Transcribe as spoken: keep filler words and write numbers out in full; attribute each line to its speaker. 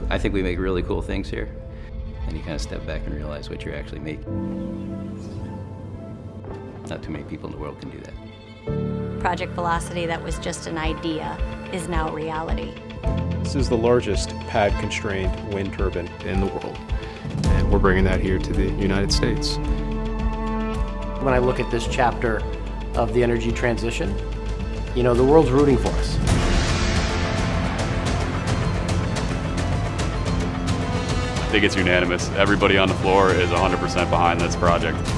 Speaker 1: I think we make really cool things here. And you kind of step back and realize what you're actually making. Not too many people in the world can do that.
Speaker 2: Project Velocity, that was just an idea, is now reality.
Speaker 3: This is the largest pad-constrained wind turbine
Speaker 4: in the world, and we're bringing that here to the United States.
Speaker 5: When I look at this chapter of the energy transition, you know, the world's rooting for us.
Speaker 6: I think it's unanimous. Everybody on the floor is one hundred percent behind this project.